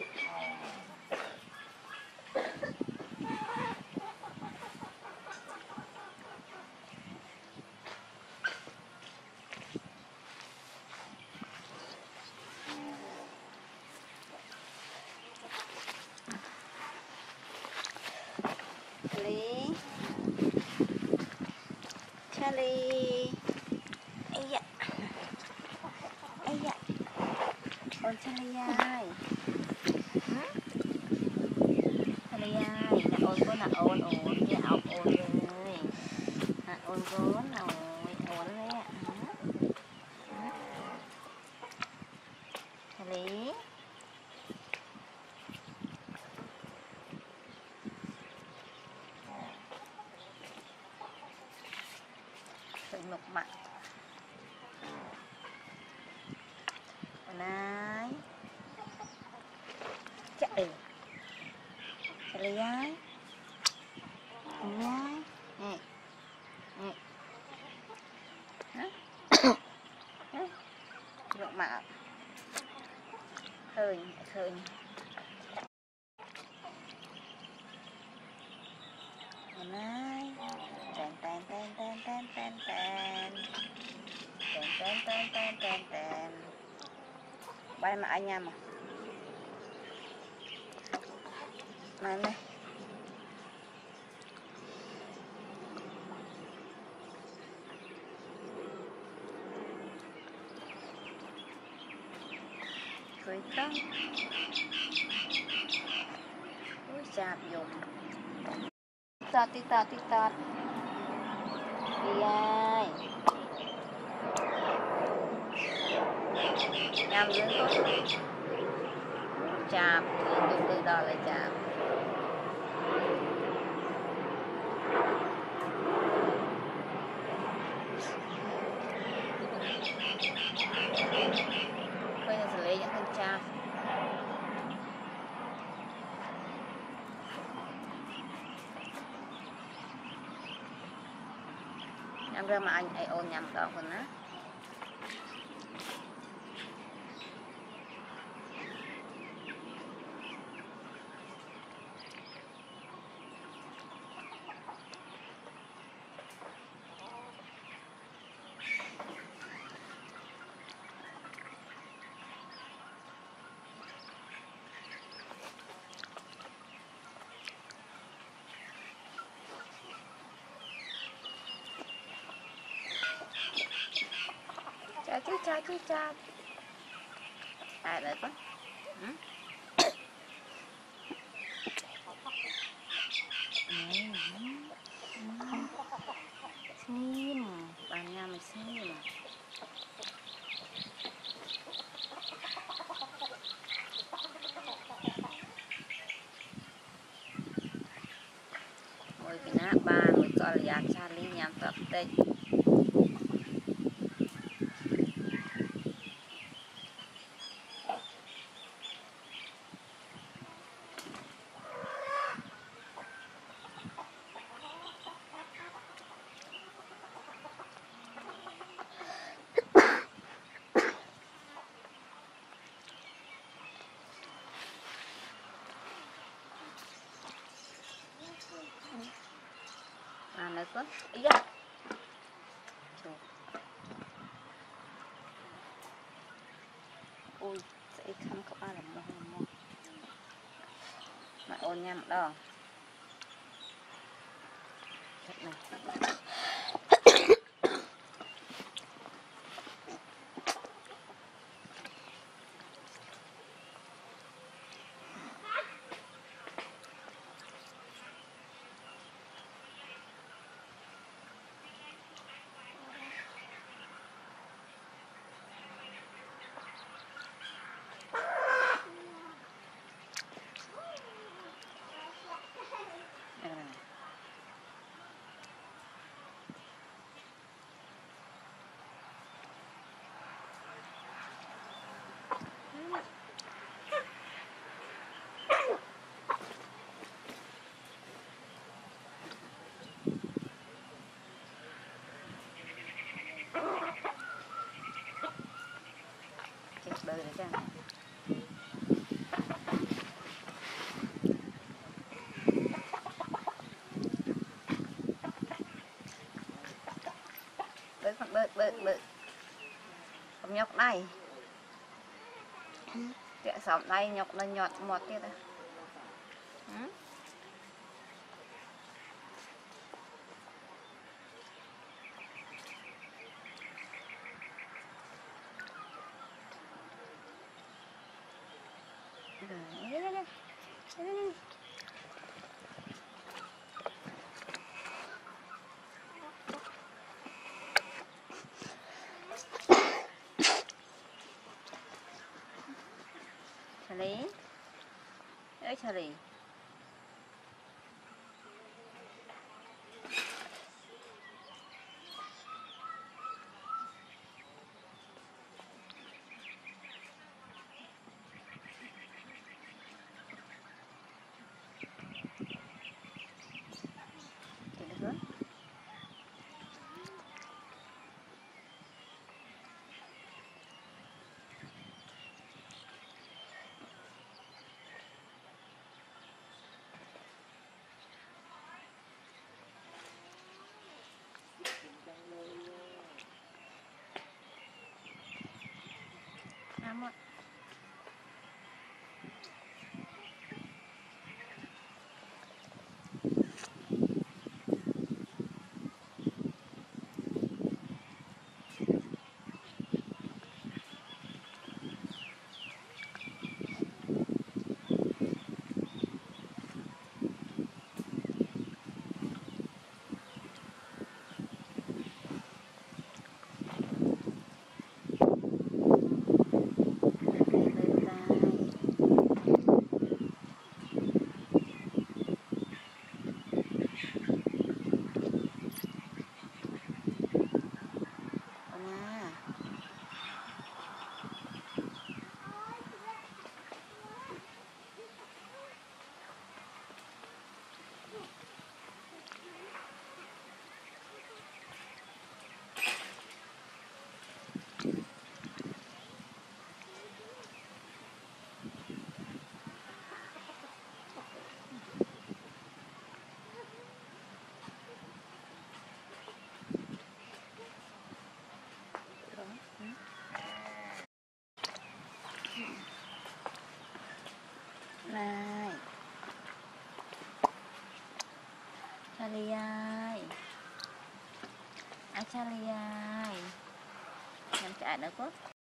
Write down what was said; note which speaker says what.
Speaker 1: Charlie, ây da, ôn Charlie ơi, Charlie ơi, nè ôn có nè ôn kia ốc ôn rồi, nè ôn vốn rồi, ôn đấy ạ, Charlie, phải mộc mặn. Này chạy Charlie ơi nhai nè nè rộng mạo khơi này tên bay mà anh em mà này cười trắng ui chạp dùng tít tọt đi ai nhằm dưới tốt chạp từ đó là chạp bây giờ xử lý những con chạp nhằm ra mà anh ấy ôn nhằm đó còn á cha ai đấy con sim bạn nhà mình sim ngồi cái ná ba ngồi coi là giạc Charlie nhằm tập tết nữa con ý da ui sẽ không có ai làm mua mà ôn nhầm đó này bự không nhóc này trẻ sọm đây nhóc nó nhọt một tiết à Charlie ơi Charlie Amat. Này Charlie ơi Charlie ơi em chạy nữa có